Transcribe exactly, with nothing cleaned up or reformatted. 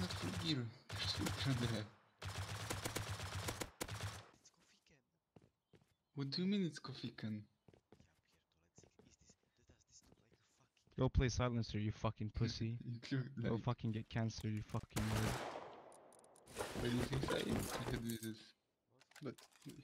not full gear. There's filter on the head. It's coffee can. What do you mean it's coffee can? Ja pierdolę, cyk, is this, does this look like a fucking... Go play Silencer, you fucking pussy. It looked Go like... fucking get cancer, you fucking nerd. Why do you think I, I could do this? What? But